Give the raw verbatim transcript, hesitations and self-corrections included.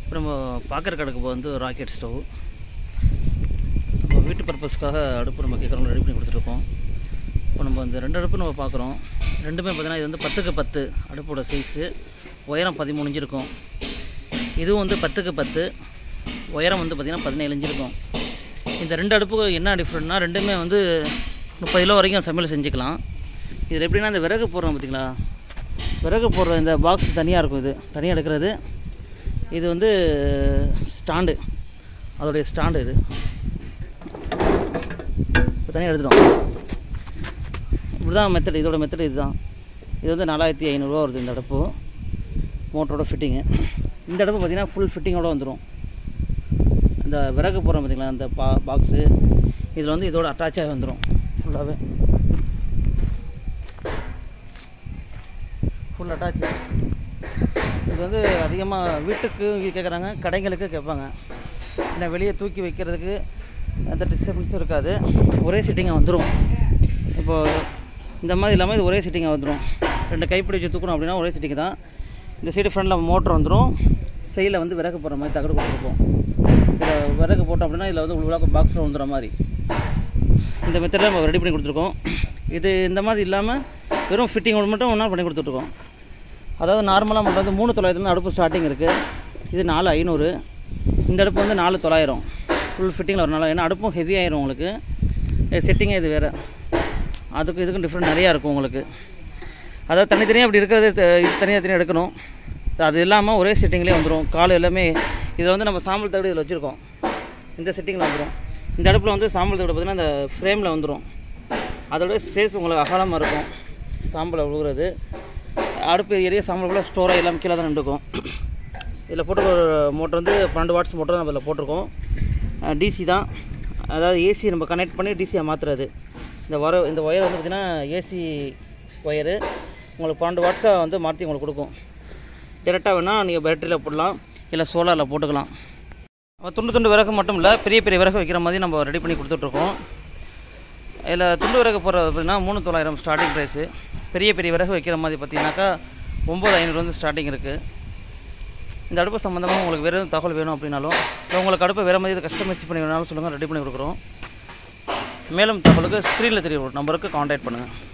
இப்போ நம்ம பார்க்குற கடைக்கு வந்து ராக்கெட் ஸ்டவ். நம்ம வீட்டு பர்பஸ்க்காக அடுப்பு நம்ம கேட்குறவங்க ரெடி பண்ணி கொடுத்துருக்கோம். இப்போ நம்ம இந்த ரெண்டு அடுப்பு நம்ம பார்க்குறோம். ரெண்டுமே பார்த்திங்கன்னா இது வந்து பத்துக்கு பத்து அடுப்போட சைஸு, உயரம் பதிமூணு இன்ச்சு இருக்கும். இதுவும் வந்து பத்துக்கு பத்து, உயரம் வந்து பார்த்திங்கன்னா பதினேழு இன்ச்சு இருக்கும். இந்த ரெண்டு அடுப்புக்கு என்ன டிஃப்ரெண்ட்னா, ரெண்டுமே வந்து முப்பது கிலோ வரைக்கும் சமையல் செஞ்சுக்கலாம். இதில் எப்படின்னா, இந்த விறகு போடுறோம் பார்த்திங்களா, விறகு போடுற இந்த பாக்ஸ் தனியாக இருக்கும். இது தனியாக எடுக்கிறது. இது வந்து ஸ்டாண்டு, அதோடைய ஸ்டாண்டு. இது இப்போ தனியாக எடுத்துட்டோம். இப்படி தான் மெத்தட், இதோட மெத்தட் இது தான். இது வந்து நாலாயிரத்தி ஐநூறுரூவா வருது இந்த அடுப்பு, மோட்டரோட ஃபிட்டிங்கு. இந்த அடுப்பு பார்த்திங்கன்னா ஃபுல் ஃபிட்டிங்கோடு வந்துடும். இந்த விறகு போடுறோம் பார்த்திங்களா, அந்த பா பாக்ஸு இதில் வந்து இதோட அட்டாச்சாக வந்துடும் ஃபுல்லாகவே. Full attach. இது வந்து அதிகமாக வீட்டுக்கு கேட்குறாங்க, கடைங்களுக்கு கேட்பாங்க. ஏன்னா வெளியே தூக்கி வைக்கிறதுக்கு எந்த டிஸ்டர்பன்ஸும் இருக்காது, ஒரே சிட்டிங்காக வந்துடும். இப்போது இந்த மாதிரி இல்லாமல் இது ஒரே சிட்டிங்காக வந்துடும். ரெண்டு கைப்பிடி வச்சு தூக்கணும் அப்படின்னா ஒரே சிட்டிங் தான். இந்த சைடு ஃப்ரண்டில் மோட்டர் வந்துடும், சைடில் வந்து விறகு போடுற மாதிரி தகடு கொடுத்துருப்போம். இதில் விறகு போட்டோம் அப்படின்னா இதில் வந்து உள்ள பாக்ஸில் வந்துடுற மாதிரி இந்த மெத்தடில் நம்ம ரெடி பண்ணி கொடுத்துருக்கோம். இது இந்த மாதிரி இல்லாமல் வெறும் ஃபிட்டிங் மட்டும் ஒன்றா பண்ணி கொடுத்துட்ருக்கோம். அதாவது நார்மலாக மட்டும் வந்து மூணு தொள்ளாயிரத்துலேருந்து அடுப்பு ஸ்டார்டிங் இருக்குது. இது நாலு ஐநூறு. இந்த அடுப்பு வந்து நாலு தொள்ளாயிரம் ஃபுல் ஃபிட்டிங்கில் ஒரு நாள். ஏன்னா அடுப்பும் ஹெவி ஆயிரும் உங்களுக்கு, செட்டிங்கே இது வேறு. அதுக்கு இதுக்கும் டிஃப்ரெண்ட் நிறையா இருக்கும் உங்களுக்கு. அதாவது தனித்தனியாக அப்படி இருக்கிறது, இது தனியாக தனியாக எடுக்கணும். அது இல்லாமல் ஒரே செட்டிங்லேயே வந்துடும். கால் எல்லாமே இதில் வந்து நம்ம சாம்பல் தகடு இதில் வச்சுருக்கோம், இந்த செட்டிங்கில் வந்துடும். இந்த அடுப்பில் வந்து சாம்பல் தகடு பார்த்திங்கன்னா இந்த ஃப்ரேமில் வந்துடும். அதோட ஸ்பேஸ் உங்களுக்கு அகலமாக இருக்கும். சாம்பலை விழுகிறது அடுப்பு ஏரியா சாம்பல் கூட ஸ்டோராக எல்லாம் கீழே தான் நின்றுக்கும். இதில் போட்டு ஒரு மோட்டர் வந்து பன்னெண்டு வாட்ஸ் மோட்டர் நம்ம இதில் போட்டிருக்கோம். டிசி தான், அதாவது ஏசி நம்ம கனெக்ட் பண்ணி டிசியாக மாற்றுறது. இந்த வர இந்த ஒயர் வந்து பார்த்திங்கன்னா ஏசி ஒயரு உங்களுக்கு பன்னெண்டு வாட்ஸாக வந்து மாற்றி உங்களுக்கு கொடுக்கும். டேரெக்டாக வேணால் நீங்கள் பேட்டரியில் போடலாம், இல்லை சோலாரில் போட்டுக்கலாம். துண்டு துண்டு விறகு மட்டும் இல்லை, பெரிய பெரிய விறகு வைக்கிற மாதிரி நம்ம ரெடி பண்ணி கொடுத்துட்ருக்கோம். இதில் துண்டு விறகு போடுறது பார்த்திங்கன்னா மூணு தொள்ளாயிரம் ஸ்டார்டிங் ப்ரைஸு. பெரிய பெரிய விறகு வைக்கிற மாதிரி பார்த்திங்கனாக்கா ஒம்பது ஐநூறு வந்து ஸ்டார்டிங் இருக்குது. இந்த அடுப்பு சம்மந்தமாக உங்களுக்கு வேறு எதுவும் தகவல் வேணும் அப்படின்னாலும், இல்லை உங்களுக்கு அடுப்பு வேறு மாதிரி கஸ்டமைஸ் பண்ணி வேணாலும் சொல்லுங்கள், ரெடி பண்ணி கொடுக்குறோம். மேலும் தகவலுக்கு ஸ்க்ரீனில் தெரிய நம்பருக்கு கான்டாக்ட் பண்ணுங்கள்.